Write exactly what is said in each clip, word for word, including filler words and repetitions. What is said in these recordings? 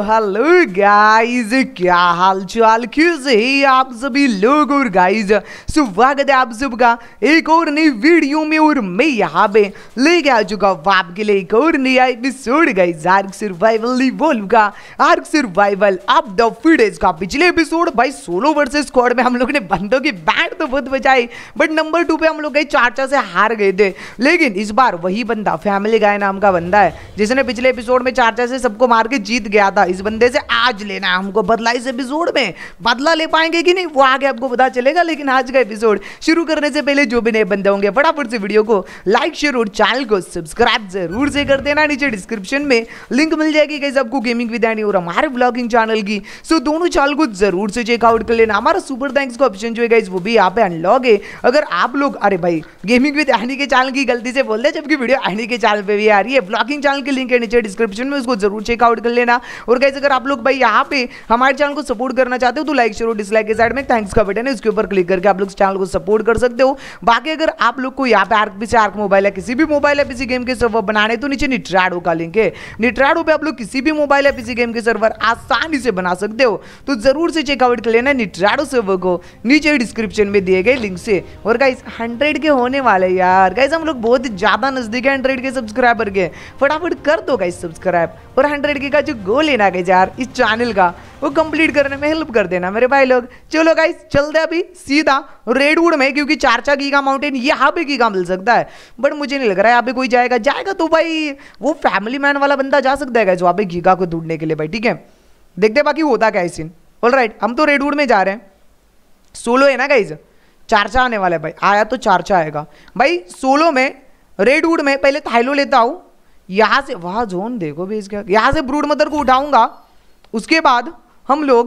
Hello guys, क्या हाल चाल, कैसे हैं आप सभी लोग। और गाइस स्वागत है आप सबका एक और नई वीडियो में। और मैं यहाँ पे लेके आ चुका हूँ आपके लिए एक और नया episode guys, Ark survival evolve का। आर्क सर्वाइवल अब द फीडेज का पिछले एपिसोड भाई सोलो वर्सेस स्क्वाड में हम लोग ने बंदों की बैंड तो बहुत बचाई, बट नंबर टू पे हम लोग गए चाचा से हार गए थे। लेकिन इस बार वही बंदा फैमिली गाय नाम का बंदा है जिसने पिछले एपिसोड में चाचा से सबको मार के जीत गया था। इस बंदे से आज लेना है हमको बदला। इस एपिसोड में बदला ले पाएंगे कि नहीं वो आगे आपको पता चलेगा। लेकिन आज का एपिसोड शुरू करने से पहले जो भी नए बंदे होंगे फटाफट से वीडियो को लाइक शेयर और चैनल को सब्सक्राइब जरूर से कर देना। नीचे डिस्क्रिप्शन में लिंक मिल जाएगी गाइस आपको गेमिंग विद एनी और हमारे ब्लॉगिंग चैनल की। सो दोनों चैनल को जरूर से चेकआउट कर लेना। हमारा सुपर थैंक्स का ऑप्शन जो है गाइस वो भी यहाँ पे अनलॉक है। अगर आप लोग अरे भाई gaming with Annie K channel की गलती से बोल दे जबकि वीडियो एनी के चैनल पे भी आ रही है। ब्लॉगिंग चैनल के लिंक है नीचे डिस्क्रिप्शन में, उसको जरूर चेकआउट कर लेना। और गाइस अगर आप लोग भाई यहाँ पे हमारे चैनल को सपोर्ट करना चाहते हो तो लाइक शेयर और डिसलाइक के साइड में थैंक्स का बटन है, उसके ऊपर क्लिक करके आप लोग चैनल को सपोर्ट कर सकते हो। बाकी अगर आप लोग को यहाँ पे आर्क पीसी आर्क मोबाइल है किसी भी मोबाइल है पीसी गेम के सर्वर बनाने तो नीचे निट्राडो का लिंक है। निट्राडो पे आप लोग किसी भी मोबाइल है पीसी गेम के सर्वर आसानी से बना सकते हो, तो जरूर से चेकआउट कर लेना निट्राडो सर्वर को नीचे डिस्क्रिप्शन में दिए गए लिंक से। और गाइस हंड्रेड के होने वाले यार, गाइस हम लोग बहुत ज्यादा नजदीक है हंड्रेड के सब्सक्राइबर के। फटाफट कर दो गाइस सब्सक्राइब और हंड्रेड के का जो गोल लेना है यार इस चैनल का वो कंप्लीट करने में हेल्प कर देना मेरे भाई लोग। चलो गाइस चलते हैं अभी सीधा रेडवुड में, क्योंकि चारचा गीगा माउंटेन यहाँ पे गीगा मिल सकता है, बट मुझे नहीं लग रहा है यहाँ पे कोई जाएगा। जाएगा तो भाई वो फैमिली मैन वाला बंदा जा सकता है गाइस वहाँ पे गीगा को ढूंढने के लिए भाई। ठीक है देखते बाकी होता क्या है सीन। ऑलराइट हम तो रेडवुड में जा रहे हैं। सोलो है ना गाइस, चारचा आने वाला है भाई। आया तो चारचा आएगा भाई। सोलो में रेडवुड में पहले थाइलो लेता हूँ यहाँ से। वहाँ जोन देखो भी इसका, यहाँ से ब्रूड मदर को उठाऊंगा। उसके बाद हम लोग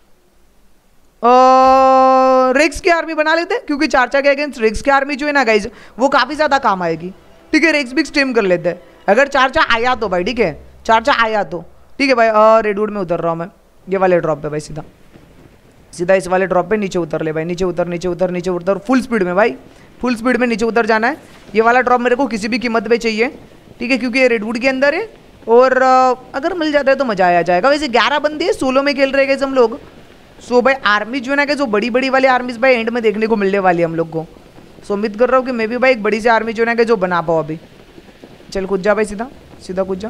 रेक्स की आर्मी बना लेते हैं, क्योंकि चारचा के अगेंस्ट रेक्स की आर्मी जो है ना गाइज वो काफ़ी ज़्यादा काम आएगी। ठीक है रेक्स भी स्टेम कर लेते हैं अगर चारचा आया तो भाई। ठीक है चारचा आया तो ठीक है भाई। रेडवुड में उतर रहा हूँ मैं, ये वाले ड्रॉप पे भाई। सीधा सीधा इस वाले ड्रॉप पे नीचे उतर ले भाई। नीचे उतर नीचे उतर नीचे उतर फुल स्पीड में भाई, फुल स्पीड में नीचे उतर जाना है। ये वाला ड्रॉप मेरे को किसी भी कीमत पे चाहिए। ठीक है क्योंकि ये रेडवुड के अंदर है और अगर मिल जाता है तो मजा आ जाएगा। वैसे ग्यारह बंदे हैं सोलो में खेल रहे हैं हम लोग। सो भाई आर्मी जो है ना कि जो बड़ी बड़ी वाली आर्मीज भाई एंड में देखने को मिलने वाली है हम लोग को। सो उम्मीद कर रहा हूँ कि मैं भी भाई एक बड़ी सी आर्मी जो है ना कि जो बना पाऊँ अभी। चल कूद जा भाई, सीधा सीधा कूद जा।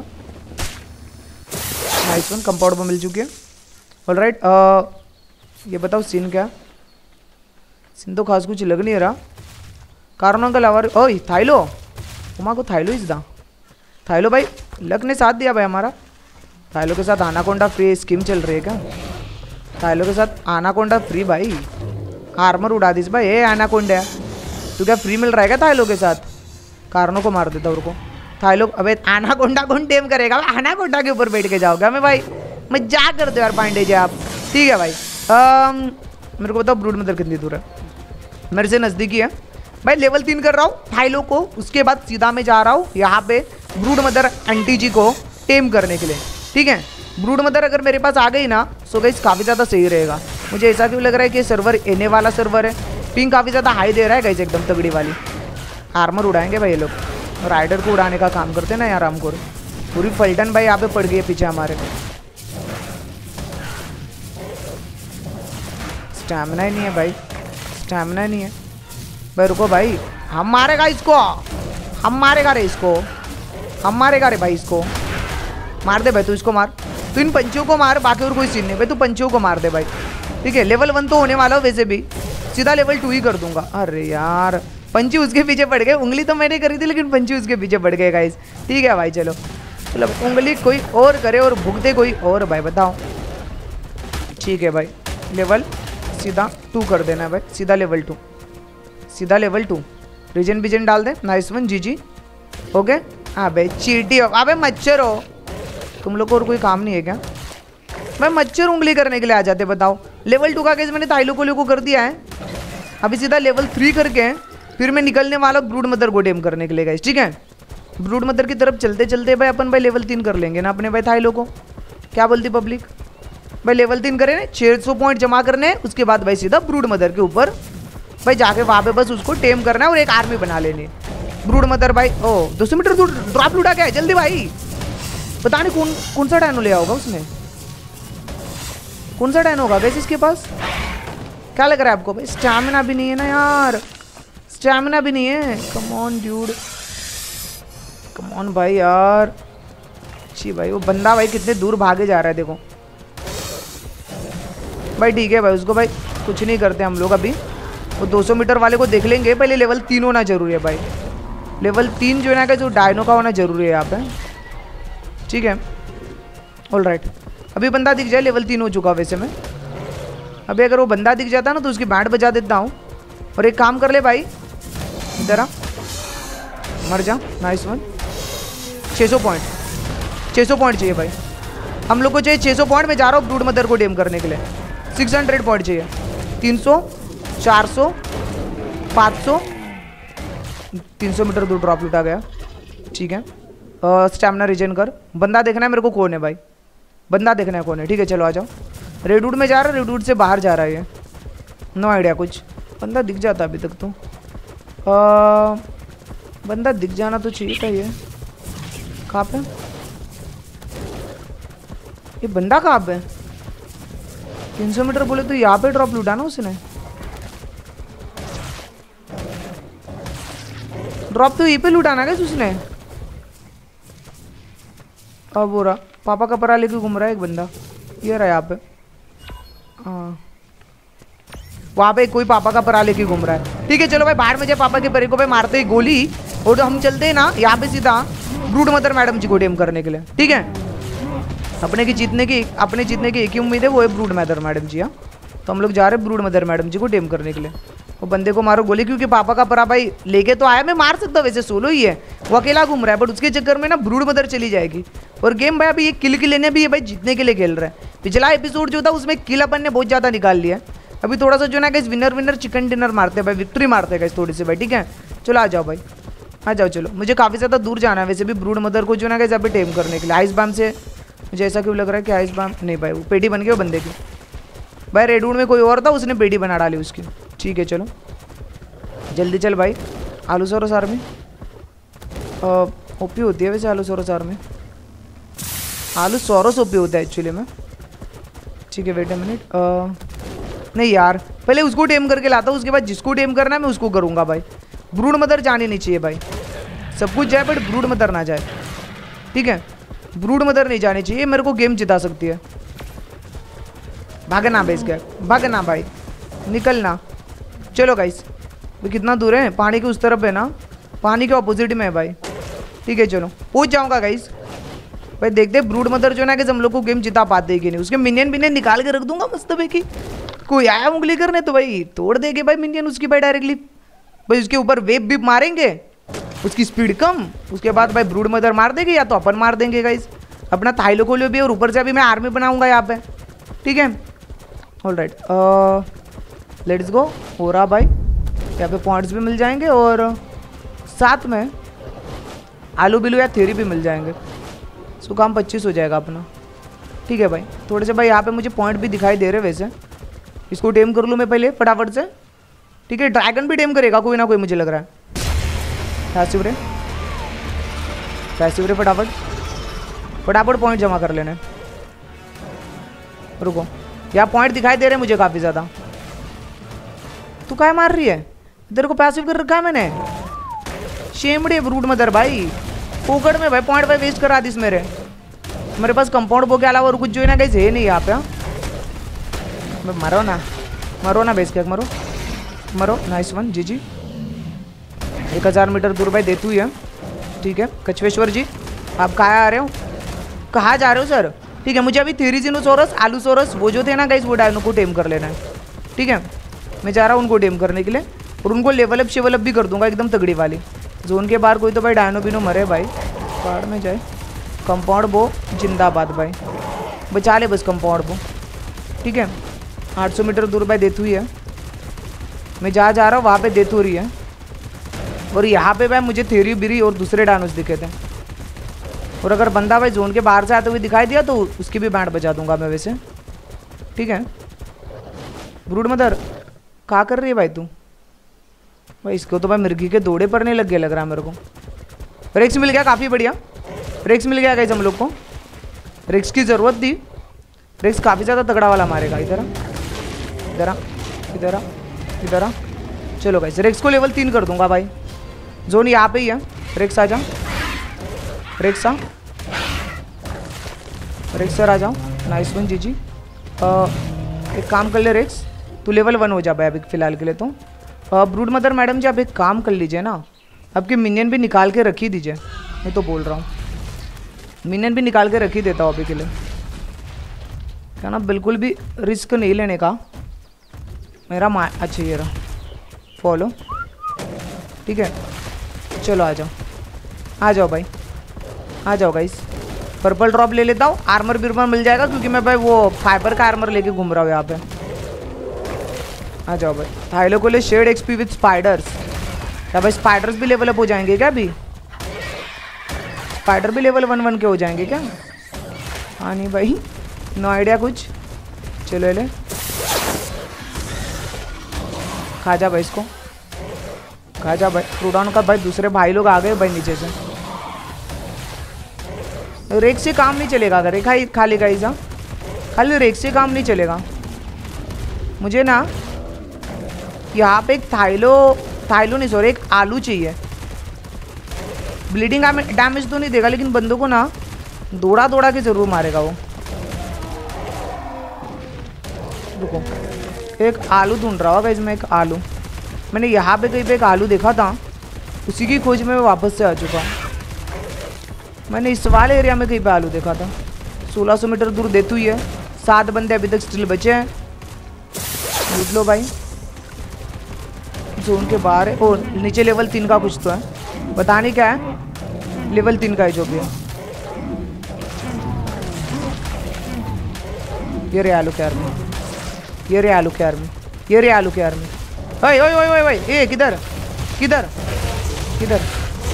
नाइस वन, कंपाउंड पर मिल चुकी है। ऑलराइट ये बताओ सीन क्या? सीन तो खास कुछ लग नहीं रहा। कारण अंकल आवर ओ थाइलो उमा को थाइलो इस दा थाइलो भाई लक ने साथ दिया भाई हमारा। थाइलो के साथ आनाकोंडा फ्री स्कीम चल रही है क्या? थाइलो के साथ आनाकोंडा फ्री भाई। आर्मर उड़ा दीस भाई। ए आनाकोंडा तू क्या फ्री मिल रहा है क्या थाइलो के साथ? कारणों को मार देता उनको। थाइलो अबे आनाकोंडा कौन टेम करेगा? आनाकोंडा के ऊपर बैठ के जाओगे मैं भाई। मजाक करते हो यार पांडे जी आप। ठीक है भाई आम, मेरे को बताओ ब्रूड मदर कितनी दूर है? मेरे से नज़दीकी है भाई। लेवल तीन कर रहा हूँ थाइलो को, उसके बाद सीधा मैं जा रहा हूँ यहाँ पे ब्रूड मदर आंटी जी को टेम करने के लिए। ठीक है ब्रूड मदर अगर मेरे पास आ गई ना सो गाइस काफ़ी ज़्यादा सही रहेगा। मुझे ऐसा क्यों लग रहा है कि सर्वर एने वाला सर्वर है। पिंग काफ़ी ज़्यादा हाई दे रहा है गाइस एकदम तगड़ी वाली। आर्मर उड़ाएंगे भाई ये लोग, राइडर को उड़ाने का काम करते ना यार हमको। पूरी फल्टन भाई यहाँ पे पड़ गई है पीछे हमारे। स्टैमिना ही नहीं है भाई, स्टैमिना नहीं है भाई। रुको भाई हम मारेगा इसको, हम मारेगा रे इसको, हम मारेगा रे भाई इसको। मार दे भाई तू इसको मार, तू इन पंचियों को मार, बाकी और कोई सीन नहीं भाई। तू पंचियों को मार दे भाई। ठीक है लेवल वन तो होने वाला हो वैसे भी, सीधा लेवल टू ही कर दूंगा। अरे यार पंची उसके पीछे पड़ गए। उंगली तो मैंने करी थी लेकिन पंची उसके पीछे पड़ गए गाइस। ठीक है भाई चलो मतलब उंगली कोई और करे और भुगते कोई और भाई बताओ। ठीक है भाई लेवल सीधा टू कर देना है भाई। सीधा लेवल टू, सीधा लेवल टू। रीजन बीजन डाल दे। Nice one G G okay. हाँ भाई चीटी हो अबे मच्छर हो तुम लोग को और कोई काम नहीं है क्या? मैं मच्छर उंगली करने के लिए आ जाते बताओ। लेवल टू का केस मैंने थाइलो कोलियो को कर दिया है। अभी सीधा लेवल थ्री करके फिर मैं निकलने वाला ब्रूड मदर को टेम करने के लिए गाइस। ठीक है ब्रूड मदर की तरफ चलते चलते भाई अपन भाई लेवल तीन कर लेंगे ना अपने भाई थाइलो को। क्या बोलती पब्लिक? भाई लेवल तीन करें ना, छः सौ पॉइंट जमा करने, उसके बाद भाई सीधा ब्रूड मदर के ऊपर भाई जाके वहाँ पे बस उसको टेम करना है और एक आर्मी बना लेनी। ब्रूड मदर भाई ओ दो सौ मीटर ड्रॉप लूटा क्या है? जल्दी भाई पता नहीं कौन कौन सा डायनो ले आओगा उसने। कौन सा डायनो होगा वैसे इसके पास? क्या लग रहा है आपको भाई? स्टैमिना भी नहीं है ना यार, स्टैमिना भी नहीं है। Come on dude, come on भाई यार। जी भाई वो बंदा भाई कितने दूर भागे जा रहा है देखो भाई। ठीक है भाई, उसको भाई कुछ नहीं करते हम लोग अभी। वो दो सौ मीटर वाले को देख लेंगे। पहले लेवल तीन होना जरूरी है भाई। लेवल तीन जो है ना कि जो डायनो का होना जरूरी है यहाँ पे। ठीक है, ऑल राइट। अभी बंदा दिख जाए, लेवल तीन हो चुका वैसे में। अभी अगर वो बंदा दिख जाता ना तो उसकी बैंड बजा देता हूँ। और एक काम कर ले भाई, इधर आ, मर जा। Nice one. छः सौ पॉइंट, छः सौ पॉइंट चाहिए भाई हम लोग को। चाहिए छः सौ पॉइंट। मैं जा रहा हूँ ब्रूड मदर को डेम करने के लिए। छह सौ पॉइंट चाहिए। तीन सौ, चार सौ, पाँच सौ, तीन सौ मीटर दूर ड्रॉप लूटा गया। ठीक है, स्टैमिना रीजन कर। बंदा देखना है मेरे को कौन है भाई, बंदा देखना है कौन है। ठीक है चलो आ जाओ। रेडवुड में जा रहा है, रेडवुड से बाहर जा रहा है ये। नो आइडिया कुछ। बंदा दिख जाता अभी तक तो। आ, बंदा दिख जाना तो चाहिए था। ये कहाँ पे? ये बंदा कहाँ पे? तीन सौ मीटर बोले तो यहाँ पे ड्रॉप लूटा ना उसने। ड्रॉप तो यहीं पे लूटाना क्या उसने? अब हो रहा पापा का परा लेके घूम रहा है एक बंदा। ये रहा यहाँ पे। हाँ वहाँ पे कोई पापा का परा लेके घूम रहा है। ठीक है चलो भाई, बाहर में जाए पापा के परे को भाई मारते ही गोली। और तो हम चलते हैं ना यहाँ पे सीधा ब्रूड मदर मैडम जी को डेम करने के लिए। ठीक है, अपने की जीतने की अपने जीतने की एक ही उम्मीद है, वो है ब्रूड मदर मैडम जी। हाँ तो हम लोग जा रहे हैं ब्रूड मदर मैडम जी को डेम करने के लिए। वो बंदे को मारो गोली, क्योंकि पापा का परा भाई लेके तो आया। मैं मार सकता हूँ वैसे, सोलो ही है, वो अकेला घूम रहा है। बट उसके चक्कर में ना ब्रूड मदर चली जाएगी। और गेम भाई अभी ये किल के लेने भी ये भाई जीतने के लिए खेल रहा है। पिछला एपिसोड जो था उसमें किल अपन ने बहुत ज़्यादा निकाल लिया है। अभी थोड़ा सा जो ना guys winner winner chicken dinner मारते हैं भाई, विक्ट्री मारते हैं गाइस थोड़ी सी भाई। ठीक है चलो आ जाओ भाई, आ जाओ चलो। मुझे काफ़ी ज़्यादा दूर जाना है वैसे भी ब्रूड मदर को जो ना गाइस अभी टेम करने के लिए। आइस बाम से मुझे ऐसा क्यों लग रहा है कि आइस बाम नहीं भाई, वो पेटी बन गई वो बंदे की भाई। रेडवुड में कोई और था, उसने पेटी बना डाली उसकी। ठीक है चलो जल्दी चल भाई। आलू सोरस आर्मी ओपी होती है वैसे। Allosaurus army, allosaurus OP होता है एक्चुअली में। ठीक है वेट अ मिनट। नहीं यार पहले उसको टेम करके लाता हूँ, उसके बाद जिसको टेम करना है मैं उसको करूँगा भाई। ब्रूड मदर जानी नहीं चाहिए भाई। सब कुछ जाए बट ब्रूड मदर ना जाए। ठीक है, ब्रूड मदर नहीं जानी चाहिए, मेरे को गेम जिता सकती है। भागना बेस गया, भागना भाई, निकलना। चलो गाइस भाई कितना दूर है? पानी के उस तरफ है ना, पानी के ऑपोजिट में है भाई। ठीक है चलो पहुंच जाऊंगा गाइस भाई। देखते ब्रूड मदर जो ना कि हम लोग को गेम जिता पाते कि नहीं। उसके मिनियन बिनियन निकाल के रख दूंगा मस्त भाई की। कोई आया उंगली करने तो भाई तोड़ देंगे भाई मिनियन उसकी भाई डायरेक्टली भाई। उसके ऊपर वेब भी मारेंगे, उसकी स्पीड कम। उसके बाद भाई ब्रूड मदर मार देंगे या तो अपन मार देंगे गाइस। अपना थाइलो खोलो भी, और ऊपर से अभी मैं आर्मी बनाऊंगा यहाँ पे। ठीक है ऑल राइट लेट्स गो। हो रहा भाई, यहाँ पे पॉइंट्स भी मिल जाएंगे और साथ में आलू बिलू या थेरी भी मिल जाएंगे। सो काम पच्चीस हो जाएगा अपना। ठीक है भाई, थोड़े से भाई यहाँ पे मुझे पॉइंट भी दिखाई दे रहे वैसे। इसको टेम कर लूँ मैं पहले फटाफट से। ठीक है, ड्रैगन भी टेम करेगा कोई ना कोई मुझे लग रहा है। पैसिव रे पैसिव रे फटाफट फटाफट पॉइंट जमा कर लेने। रुको, यहाँ पॉइंट दिखाई दे रहे हैं मुझे काफ़ी ज़्यादा। तू क्या मार रही है? तेरे को पैसिव कर रखा है मैंने। शेमड़े ब्रूड मदर भाई, पोकड़ में भाई पॉइंट भाई वेस्ट करा दिस मेरे। मेरे पास कंपाउंड बो के अलावा और कुछ जो है ना गाइस है नहीं यहाँ पे। मैं मरो ना, मरो ना बेस क्या मरो मरो। Nice one G G. एक हज़ार मीटर दूर भाई देती हुई है। ठीक है कछवेश्वर जी, आप कहाँ आ रहे हो? कहाँ जा रहे हो सर? ठीक है, मुझे अभी थेरिजिनोसोरस, आलूसोरस वो जो थे ना गाइस वो डायनो को टेम कर लेना है। ठीक है, मैं जा रहा हूँ उनको टेम करने के लिए। और उनको लेवल अप शेवल अप भी कर दूंगा एकदम तगड़ी वाली। जोन के बाहर कोई तो भाई डायनो बिनो मरे भाई, पहाड़ में जाए। कंपाउंड बो जिंदाबाद भाई, बचा ले बस कंपाउंड बो। ठीक है, आठ सौ मीटर दूर भाई देतू ही है। मैं जहाँ जा रहा हूँ वहाँ पे देतू रही है। और यहाँ पे भाई मुझे थेरी बिरी और दूसरे डायनोस दिखे थे। और अगर बंदा भाई जोन के बाहर से आते हुए दिखाई दिया तो उसकी भी बैंड बजा दूंगा मैं वैसे। ठीक है, ब्रूड मदर क्या कर रही है भाई तू? भाई इसको तो भाई मिर्गी के दौड़े पड़ने लग गए लग रहा है मेरे को। रेक्स मिल गया, काफ़ी बढ़िया रेक्स मिल गया गाइस हम लोग को। रेक्स की ज़रूरत थी, रेक्स काफ़ी ज़्यादा तगड़ा वाला मारेगा। इधर आ इधर आ इधर आ इधर आ। चलो गाइस रेक्स को लेवल तीन कर दूंगा भाई। जोन यहाँ पे ही है। रेक्स आ जा, रेक्स आ, रेक्स सर आ जाओ। Nice one G G. एक काम कर ले रेक्स, तू लेवल वन हो जा भाई अभी फ़िलहाल के लिए। तो ब्रूड मदर मैडम जी आप एक काम कर लीजिए ना, आपके मिनियन भी निकाल के रख ही दीजिए। मैं तो बोल रहा हूँ मिनियन भी निकाल के रख ही देता हूँ अभी के लिए, क्या ना बिल्कुल भी रिस्क नहीं लेने का मेरा मा अच्छा ये रहा फॉलो, ठीक है। चलो आ जाओ आ जाओ भाई आ जाओ गाइस। पर्पल ड्रॉप ले लेता हूँ, आर्मर बिर्मर मिल जाएगा क्योंकि मैं भाई वो फाइबर का आर्मर लेके घूम रहा हूँ यहाँ पे। आ जाओ भाई। थाइलो को ले शेड एक्सपी विद स्पाइडर्स। क्या भाई स्पाइडर्स भी लेवल अप हो जाएंगे क्या? अभी स्पाइडर भी लेवल वन वन के हो जाएंगे क्या? हाँ नहीं भाई नो आइडिया कुछ। चलो ले खा जा भाई इसको, खा जा भाई। फ्रूडाउन का भाई दूसरे भाई लोग आ गए भाई नीचे से। रेक से काम नहीं चलेगा अगर रेखा खा लेगा इसा, खाली रेक से काम नहीं चलेगा। मुझे ना यहाँ पे एक थाइलो थाइलो नहीं सॉरी एक आलू चाहिए। ब्लीडिंग डैमेज तो नहीं देगा लेकिन बंदों को ना दौड़ा दौड़ा के जरूर मारेगा वो। रुको एक आलू ढूंढ रहा होगा इसमें, एक आलू मैंने यहाँ पे कहीं पे एक आलू देखा था, उसी की खोज में मैं वापस से आ चुका हूँ। मैंने इस वाले एरिया में कहीं पे आलू देखा था। सोलह सौ मीटर दूर देती हुई है। सात बंदे अभी तक स्टिल बचे हैं। लूट लो भाई। जोन के बाहर है और नीचे लेवल तीन का कुछ तो है, पता नहीं क्या है, लेवल तीन का है जो भी है। ये रे आलू के आर्मी, ये रे आलू के आर्मी, ये रे आलू के आर्मी। ओए ओए ओए ओए ओए ए किधर किधर किधर?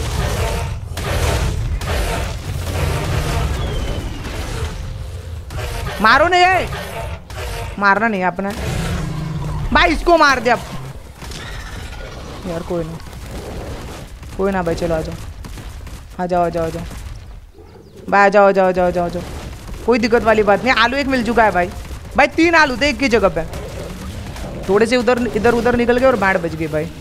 मारो नहीं है, मारना नहीं है अपना भाई। इसको मार दे अब यार। कोई ना कोई ना भाई। चलो आ जाओ आ जाओ आ जाओ आ जाओ भाई आ जाओ आ जाओ आ जाओ आ जाओ। कोई दिक्कत वाली बात नहीं। आलू एक मिल चुका है भाई। भाई तीन आलू थे एक की जगह पे, थोड़े से उधर इधर उधर निकल गए और बैंड बच गई भाई।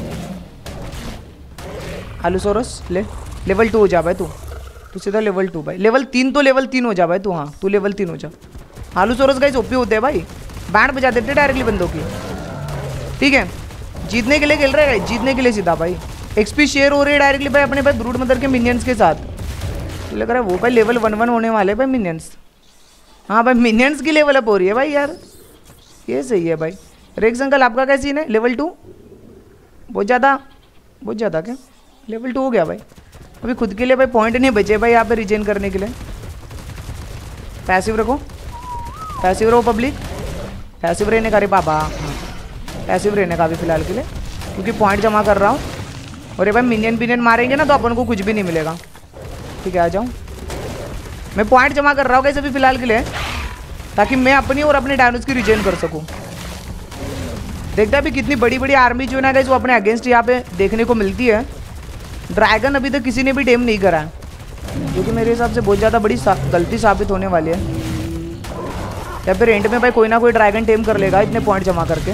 आलू सोरस ले लेवल टू हो जा भाई तू तू सीधा लेवल टू भाई। लेवल तीन तो लेवल तीन हो जा भाई तू। हाँ तू लेवल तीन हो जा। आलू सोरस गाइस ओपी होते हैं भाई, बैंड बजा देते डायरेक्टली बंदों की। ठीक है जीतने के लिए खेल रहे हैं, जीतने के लिए सीधा भाई। एक्सपी शेयर हो रही है डायरेक्टली भाई अपने भाई ब्रूड मदर के मिनियंस के साथ। तो लग रहा है वो भाई लेवल वन वन होने वाले भाई मिनियंस। हाँ भाई मिनियंस की लेवल अप हो रही है भाई यार, ये सही है भाई। रेक्स अंकल आपका क्या सीन है? लेवल टू बहुत ज़्यादा बहुत ज़्यादा क्या? लेवल टू हो गया भाई। अभी खुद के लिए भाई पॉइंट नहीं बचे भाई यहाँ पे रिजेन करने के लिए। पैसिव रखो, पैसिव रहो पब्लिक, पैसिव रहने का रे बाबा। हाँ पैसिव रहने का भी फिलहाल के लिए क्योंकि पॉइंट जमा कर रहा हूँ। और ये भाई मिनियन बिनियन मारेंगे ना तो अपन को कुछ भी नहीं मिलेगा। ठीक है आ जाओ। मैं पॉइंट जमा कर रहा हूँ कैसे भी फिलहाल के लिए, ताकि मैं अपनी और अपने डायनोस की रिजेन कर सकूँ। देखता है अभी कितनी बड़ी बड़ी आर्मी जो है ना वो अपने अगेंस्ट यहाँ पे देखने को मिलती है। ड्रैगन अभी तक किसी ने भी टेम नहीं करा है, जो कि मेरे हिसाब से बहुत ज़्यादा बड़ी सा, गलती साबित होने वाली है। या फिर एंड में भाई कोई ना कोई ड्रैगन टेम कर लेगा इतने पॉइंट जमा करके।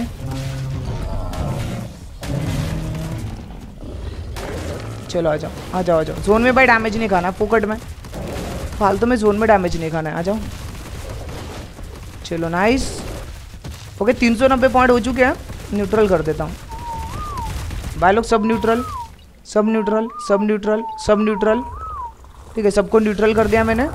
चलो आ जाओ आ जाओ आ जाओ। जोन में भाई डैमेज नहीं खाना फोकट में, फालतू में जोन में डैमेज नहीं खाना है। आ जाओ चलो नाइस। ओके तीन सौ नब्बे पॉइंट हो चुके हैं। न्यूट्रल कर देता हूँ भाई लोग, सब न्यूट्रल सब न्यूट्रल सब न्यूट्रल सब न्यूट्रल। ठीक है सबको न्यूट्रल कर दिया मैंने।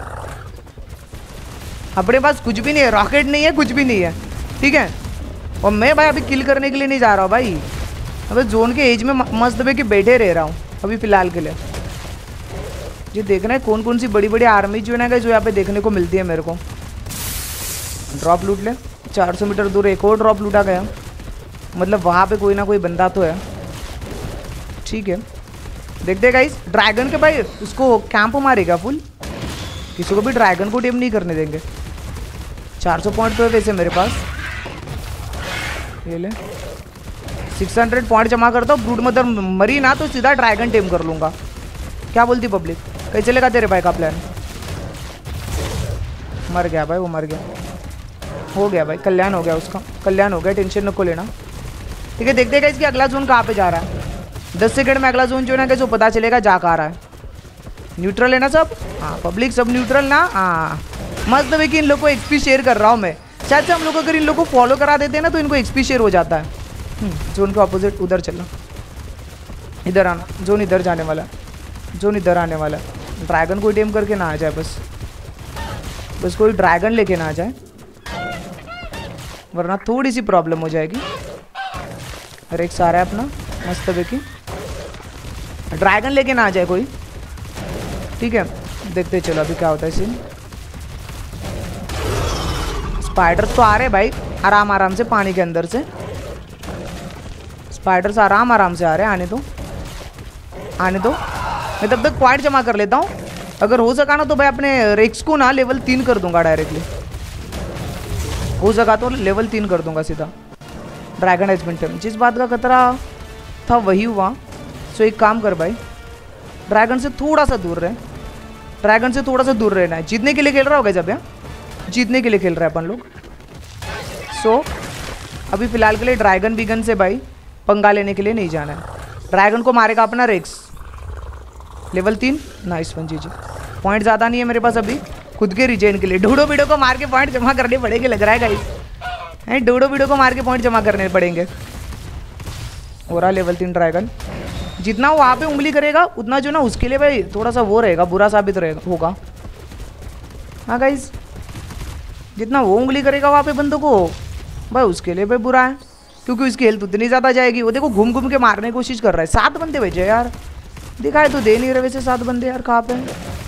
अपने पास कुछ भी नहीं है, रॉकेट नहीं है, कुछ भी नहीं है। ठीक है और मैं भाई अभी किल करने के लिए नहीं जा रहा हूँ भाई। अबे जोन के एज में मस्त में कि बैठे रह रहा हूँ अभी फ़िलहाल के लिए। ये देखना है कौन कौन सी बड़ी बड़ी आर्मी जो है ना जो यहाँ पे देखने को मिलती है मेरे को। ड्रॉप लूट ले। चार सौ मीटर दूर एक और ड्रॉप लूटा गया, मतलब वहाँ पे कोई ना कोई बंदा तो है। ठीक है देखते गाइस। ड्रैगन के भाई उसको कैंप मारेगा फुल, किसी को भी ड्रैगन को टेम नहीं करने देंगे। चार सौ पॉइंट तो है वैसे मेरे पास। ये ले छह सौ पॉइंट जमा करता हूँ। ब्रूड मदर मरी ना तो सीधा ड्रैगन टेम कर लूँगा। क्या बोलती पब्लिक? कहीं चलेगा तेरे भाई का प्लान? मर गया भाई वो, मर गया। हो गया भाई, कल्याण हो गया उसका, कल्याण हो गया, टेंशन नको लेना। ठीक है, देखते हैं इसकी अगला जोन कहाँ पे जा रहा है। दस सेकंड में अगला जोन जो है ना कैसे पता चलेगा जा कहाँ रहा है। न्यूट्रल है ना सब? हाँ पब्लिक सब न्यूट्रल ना। हाँ मस्त है कि इन लोग को एक्सपी शेयर कर रहा हूँ मैं। शायद से हम लोग अगर इन लोग को फॉलो करा देते हैं ना तो इनको एक्सपी शेयर हो जाता है। जोन के ऑपोजिट उधर चलना, इधर आना, जोन इधर जाने वाला है, जोन इधर आने वाला है। ड्रैगन को टेम करके ना आ जाए बस, बस कोई ड्रैगन लेके ना आ जाए वरना थोड़ी सी प्रॉब्लम हो जाएगी। और एक सारा है अपना मस्त है कि ड्रैगन लेके ना आ जाए कोई। ठीक है देखते चलो अभी क्या होता है सीन। स्पाइडर्स तो आ रहे भाई आराम आराम से पानी के अंदर से, स्पाइडर्स आराम आराम से आ रहे हैं। आने दो आने दो, मैं तब तक पॉइंट जमा कर लेता हूँ। अगर हो सका ना तो भाई अपने रेक्स को ना लेवल तीन कर दूंगा डायरेक्टली, हो सका तो लेवल तीन कर दूंगा सीधा। ड्रैगन हैज बीन टेम, जिस बात का खतरा था वही हुआ। सो एक काम कर भाई, ड्रैगन से थोड़ा सा दूर रहे, ड्रैगन से थोड़ा सा दूर रहना है। जीतने के लिए खेल रहा होगा जब यहाँ, जीतने के लिए खेल रहे हैं अपन लोग। सो so, अभी फिलहाल के लिए ड्रैगन बिगन से भाई पंगा लेने के लिए नहीं जाना है। ड्रैगन को मारेगा अपना रेक्स, लेवल तीन, nice one G G. Point ज़्यादा नहीं है मेरे पास अभी खुद के रिजेन के लिए। डूडो बीडो को मार के पॉइंट जमा करने पड़ेंगे लग रहा है गाइस, हैं डूडो बीडो को मार के पॉइंट जमा करने पड़ेंगे। हो रहा लेवल तीन ड्रैगन, जितना वो वहाँ पे उंगली करेगा उतना जो ना उसके लिए भाई थोड़ा सा वो रहेगा, बुरा साबित रहेगा होगा। हाँ गाइस, जितना वो उंगली करेगा वहाँ पे बंदों को भाई उसके लिए भाई बुरा है, क्योंकि उसकी हेल्थ उतनी ज़्यादा जाएगी। वो देखो घूम घूम के मारने की कोशिश कर रहा है। सात बंदे बचे यार, दिखाए तो दे नहीं रहे वैसे सात बंदे यार, कहाँ पे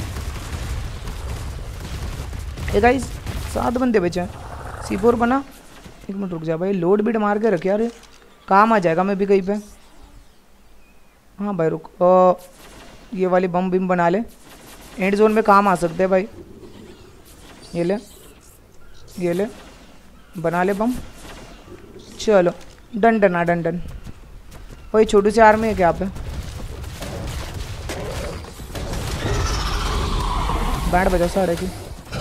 ए गाइस सात बंदे बचे हैं। सी फोर बना, एक मिनट रुक जा भाई, लोड बीड मार के रख यार, काम आ जाएगा मैं भी कहीं पे। हाँ भाई रुक, ओ, ये वाली बम बिम बना ले, एंड जोन में काम आ सकते हैं भाई। ये ले ये ले बना ले बम, चलो डन डन आ डन डन। वही छोटी सी आर्मी है क्या पे, बैंड बजा सारे की।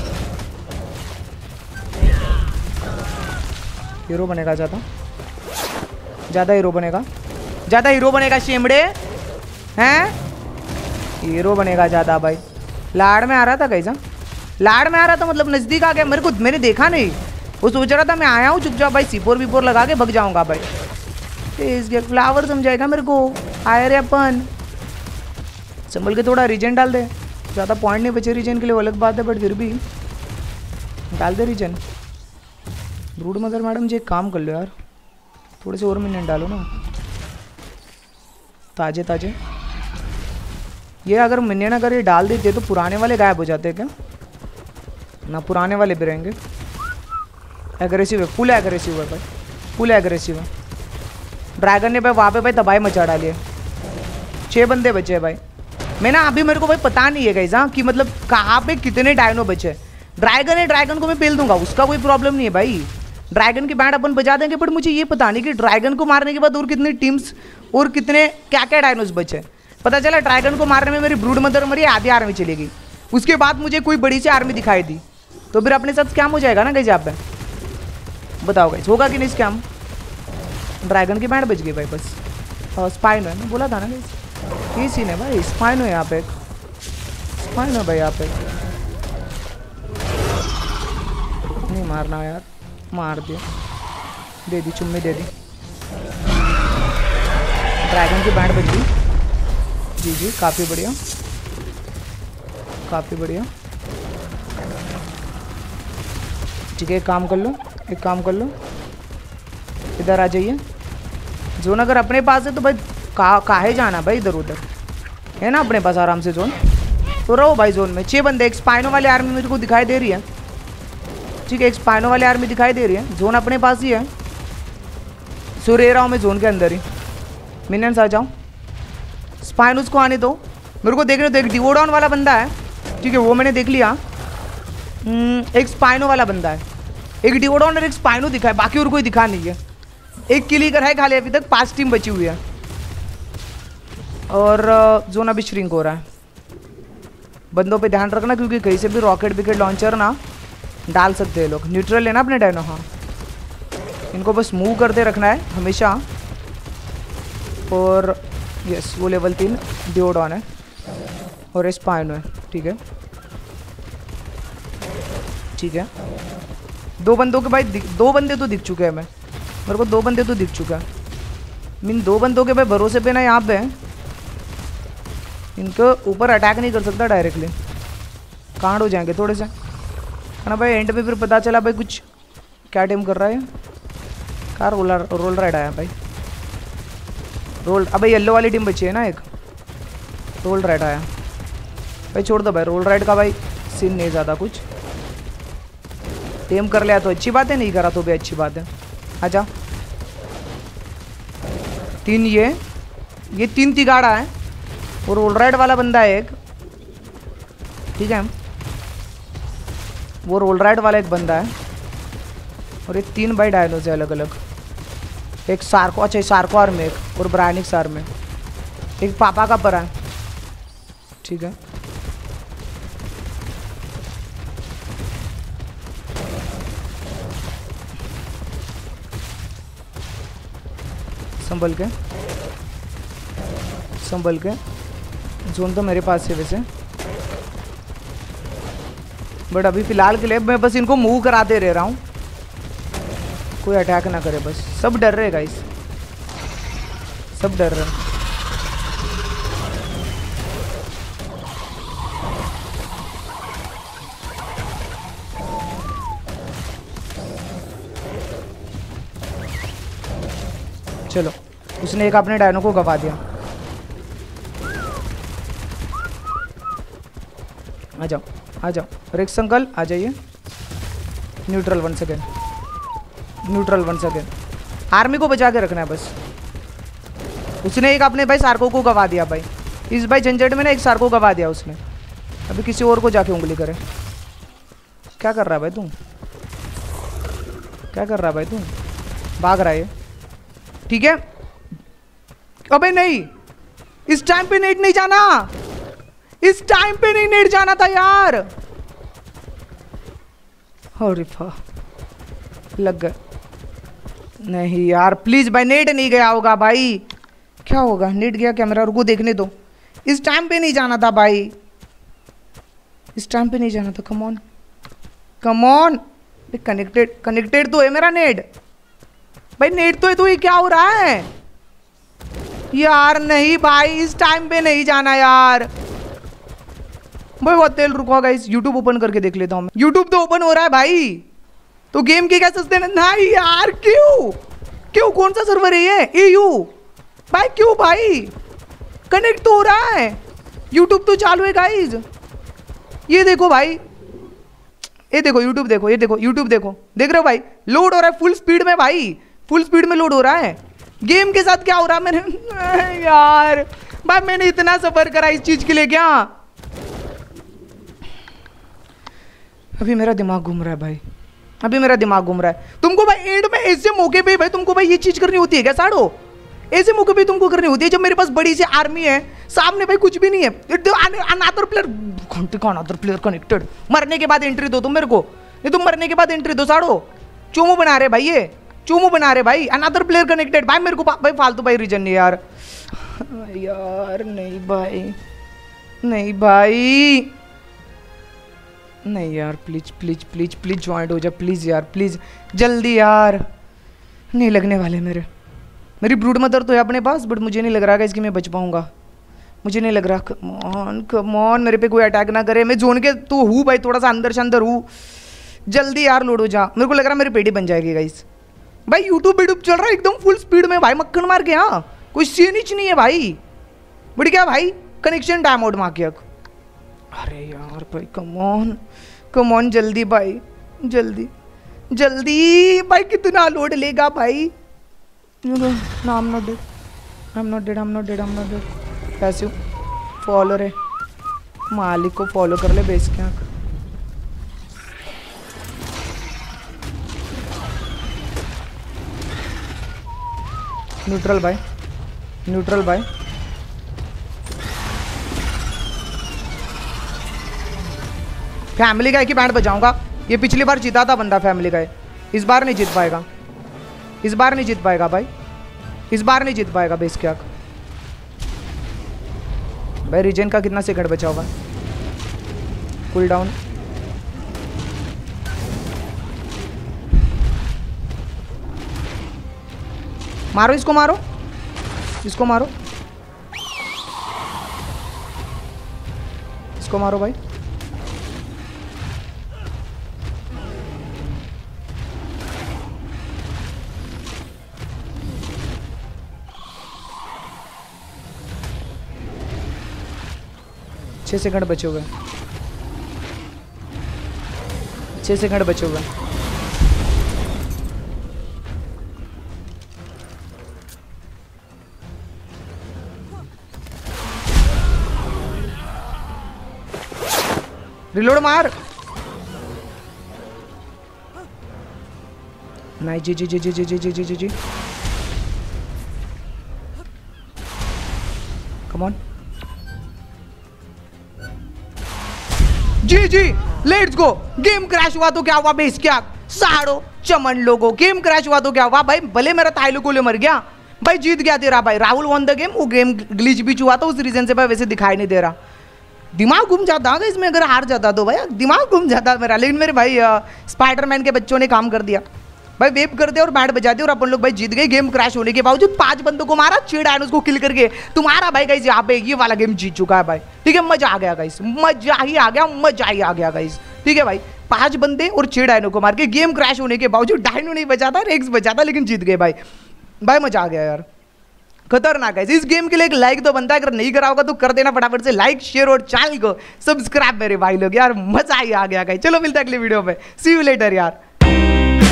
हीरो बनेगा ज़्यादा, ज़्यादा हीरो बनेगा, ज़्यादा हीरो बनेगा शेमड़े हैं, हीरो बनेगा ज़्यादा भाई। लाड़ में आ रहा था कैसा, लाड़ में आ रहा था मतलब नज़दीक आ गया मेरे को, मैंने देखा नहीं। वो सोच रहा था मैं आया हूँ चुपचाप भाई, सीपोर वीपोर लगा के भग जाऊँगा भाई। इसके फ्लावर समझाएगा मेरे को, आए रे अपन संभल के थोड़ा रीजन डाल दे। ज़्यादा पॉइंट नहीं बचे रीजन के लिए, वो अलग बात है, बट फिर भी डाल दे रीजन। ब्रूड मदर मैडम जी एक काम कर लो यार, थोड़े से और मिनट डालो ना ताजे ताजे। ये अगर मिनियन अगर ये डाल देते तो पुराने वाले गायब हो जाते क्या ना, पुराने वाले भी रहेंगे। एग्रेसिव है, फुल एग्रेसिव है भाई, फुल एग्रेसिव है। ड्रैगन ने भाई वहाँ पे भाई तबाही मचा डाली है। छः बंदे बचे हैं भाई, मैं ना अभी मेरे को भाई पता नहीं है गाइस हाँ कि मतलब कहाँ पे कितने डायनो बचे। ड्रैगन है, ड्रैगन को मैं पेल दूंगा, उसका कोई प्रॉब्लम नहीं है भाई, ड्रैगन की बैंड अपन बजा देंगे। बट मुझे ये पता नहीं कि ड्रैगन को मारने के बाद और कितनी टीम्स और कितने क्या क्या डायनोस बचे। पता चला ड्रैगन को मारने में मेरी ब्रूड मदर मरी, आधी आर्मी चली गई, उसके बाद मुझे कोई बड़ी सी आर्मी दिखाई दी, तो फिर अपने साथ स्कैम हो जाएगा ना गाइस। यहाँ पे बताओ गाइस होगा कि नहीं स्कैम। ड्रैगन की बैंड बच गई भाई बस, और स्पाइनो है, मैं बोला था ना गाइस ये सीन है भाई, स्पाइनो है यहाँ पे, स्पाइनो है भाई यहाँ पे। नहीं मारना यार, मार दिया, दे दी चुम्मी दे दी। ड्रैगन की बैंड बच गई, जी जी काफ़ी बढ़िया काफ़ी बढ़िया। ठीक है एक काम कर लो, एक काम कर लो, इधर आ जाइए। जोन अगर अपने पास है तो भाई का काहे जाना भाई इधर उधर, है ना अपने पास आराम से जोन, तो रहो भाई जोन में। छः बंदे, एक स्पाइनो वाली आर्मी मेरे को दिखाई दे रही है। ठीक है एक स्पाइनो वाली आर्मी दिखाई दे रही है, जोन अपने पास ही है। सो रह रहा हूँ मैं जोन के अंदर ही, मिनियंस आ जाओ। स्पाइनोस को आने दो, मेरे को देखने दो। एक डिवोडॉन वाला बंदा है, ठीक है वो मैंने देख लिया। एक स्पाइनो वाला बंदा है, एक डिवोडॉन और एक स्पाइनो दिखा है, बाकी और कोई दिखा नहीं है। एक किल ही करा है खाली, अभी तक पांच टीम बची हुई है और जोन अभी श्रिंक हो रहा है। बंदों पे ध्यान रखना क्योंकि कहीं से भी रॉकेट विकेट लॉन्चर ना डाल सकते हैं लोग। न्यूट्रल है ना अपने डायनो। हाँ, इनको बस मूव करते रखना है हमेशा। और यस, वो लेवल तीन डिओडॉन है और स्पाइनो है। ठीक है ठीक है। दो बंदों के भाई, दो बंदे तो दिख चुके हैं। मैं मेरे को दो बंदे तो दिख चुका है। मीन दो बंदों के भाई भरोसे पे ना यहाँ पे इनको ऊपर अटैक नहीं कर सकता डायरेक्टली, कांड हो जाएंगे थोड़े से, है ना भाई। एंड में फिर पता चला भाई कुछ क्या टीम कर रहा है। कहाँ रोलर रोल राइड आया भाई, रोल। अबे येलो वाली टीम बची है ना एक, रोल राइड आया भाई। छोड़ दो भाई रोल राइड का भाई, सीन नहीं ज़्यादा कुछ। टेम कर लिया तो अच्छी बात है, नहीं करा तो भी अच्छी बात है। आजा, तीन ये ये तीन तिगाड़ा है और रोल राइड वाला बंदा है एक। ठीक है, वो रोल राइड वाला एक बंदा है और ये तीन भाई डायनोज है अलग अलग। एक सार्को, अच्छा सार्को आर्म में एक, और ब्रायनिक्स आर्म में एक, पापा का परा है। ठीक है, संभल के संभल के। जोन तो मेरे पास है वैसे, बट अभी फिलहाल के लिए मैं बस इनको मूव कराते रह रहा हूँ, कोई अटैक ना करे बस। सब डर रहे गाइस, सब डर रहे। चलो, उसने एक अपने डायनो को गवा दिया। आ जाओ आ जाओ रेक्स अंकल, आ जाइए। Neutral one second, neutral one second. Army को बचा के रखना है बस। उसने एक अपने भाई सार्को को गवा दिया भाई, इस भाई झंझट में ना एक सार्को गवा दिया उसने। अभी किसी और को जाके उंगली करे। क्या कर रहा है भाई तू, क्या कर रहा है भाई तू? भाग रहा है, ठीक है। अबे नहीं, इस टाइम पे नेट नहीं जाना, इस टाइम पे नहीं नेट जाना था यार। अरे लग गए। नहीं यार प्लीज भाई, नेट नहीं गया होगा भाई। क्या होगा, नेट गया कैमरा, रुको देखने दो। इस टाइम पे नहीं जाना था भाई, इस टाइम पे नहीं जाना था। Come on come on, connected connected तो है मेरा नेट भाई, नेट तो है। तो ये क्या हो रहा है यार? नहीं भाई, इस टाइम पे नहीं जाना यार भाई। बहुत तेल, रुको गाइस, यूट्यूब ओपन करके देख लेता हूँ। यूट्यूब तो ओपन हो रहा है भाई, तो गेम के क्या सस्ते नहीं यार। क्यों क्यों, कौन सा सर्वर है ये? एयू भाई, क्यों भाई? कनेक्ट तो हो रहा है, यूट्यूब तो चालू है गाइस। ये देखो भाई, ये देखो यूट्यूब, देखो ये देखो यूट्यूब, देखो देख रहे हो भाई, लोड हो रहा है फुल स्पीड में भाई, फुल स्पीड में लोड हो रहा है। गेम के साथ क्या हो रहा है मैंने यार भाई, मैंने इतना सफर करा इस चीज के लिए क्या? अभी मेरा दिमाग घूम रहा है भाई, अभी मेरा दिमाग घूम रहा है। तुमको भाई एंड में ऐसे मौके पे भाई तुमको भाई ये चीज करनी होती है क्या साड़ो? ऐसे मौके पे तुमको करनी होती है जब मेरे पास बड़ी सी आर्मी है, सामने भाई कुछ भी नहीं है, अनदर प्लेयर, घंटे का अनदर प्लेयर कनेक्टेड। मरने के बाद एंट्री दो तुम मेरे को, नहीं तुम मरने के बाद एंट्री दो साड़ो। चोमो बना रहे भाई, ये चोमो बना रहे भाई। अनदर प्लेयर कनेक्टेड भाई, मेरे को भाई फालतू भाई रीजन नहीं यार। यार नहीं भाई, नहीं भाई, नहीं यार, please please please please join हो जा प्लीज यार, प्लीज जल्दी यार। नहीं लगने वाले मेरे, मेरी ब्रूड मदर तो है अपने पास, बट मुझे नहीं लग रहा है इसकी मैं बच पाऊंगा, मुझे नहीं लग रहा। कमॉन कमॉन, मेरे पे कोई अटैक ना करे। मैं जोन के तो हूँ भाई, थोड़ा सा अंदर से अंदर हूँ। जल्दी यार लोड हो जा, मेरे को लग रहा है मेरी पेटी बन जाएगी गाइस। भाई यूट्यूब वीट्यूब चल रहा है एकदम फुल स्पीड में भाई, मक्खन मार के। हाँ कोई सीन ही नहीं है भाई, बट क्या भाई कनेक्शन टाइम आउट मार के। अरे यार भाई कमॉन कमॉन, जल्दी भाई जल्दी जल्दी भाई, कितना लोड लेगा भाई? ना I am not dead, I am not dead, I am not dead, I am not dead. Passive follower है, मालिक को फॉलो कर ले बेस के आँख। न्यूट्रल भाई, न्यूट्रल भाई, फैमिली का एक ही बैंड बजाऊंगा। ये पिछली बार जीता था बंदा फैमिली का, इस बार नहीं जीत पाएगा, इस बार नहीं जीत पाएगा भाई, इस बार नहीं जीत पाएगा बेस क्या भाई। रीजन का कितना सेकंड बचा होगा, कूल डाउन। मारो इसको, मारो इसको, मारो इसको, मारो भाई। छह सेकंड बचे हुए, छह सेकंड बचे हुए। रिलोड मार। नहीं जी जी जी जी जी जी जी जी जी जी come on G G, let's go. Game crash हुआ तो क्या हुआ बेस क्या, साड़ो चमन लोगो, गेम क्रैश हुआ तो क्या हुआ भाई, भले मेरा थाईलो कोले मर गया भाई, जीत गया तेरा भाई। राहुल वन द गेम, वो गेम ग्लिच भी हुआ था उस रीजन से भाई, वैसे दिखाई नहीं दे रहा। दिमाग घूम जाता है इसमें, अगर हार जाता तो भाई दिमाग घूम जाता मेरा। लेकिन मेरे भाई स्पाइडरमैन के बच्चों ने काम कर दिया भाई, वेब कर दिया और बैट बजा दिया और अपन लोग भाई जीत गए। गेम क्रैश होने के बावजूद पांच बंदों को मारा, छह डायनोस को किल करके तुम्हारा भाई गाइस यहाँ पे ये वाला गेम जीत चुका है भाई। ठीक है, मजा आ गया गाइस, मजा ही आ गया, मजा ही आ गया गाइस। ठीक है भाई, पांच बंदे और छह डायनो को मार के गेम क्रैश होने के बावजूद, डायनो नहीं बचा था, रेक्स बचा था, लेकिन जीत गए भाई। भाई मजा आ गया यार, खतरनाक है। इस गेम के लिए एक लाइक तो बनता है, अगर नहीं करा होगा तो कर देना फटाफट से लाइक, शेयर और चैनल को सब्सक्राइब मेरे भाई लोग यार, मजा ही आ गया गाइस। चलो मिलता है अगले वीडियो में, सी यू लेटर यार।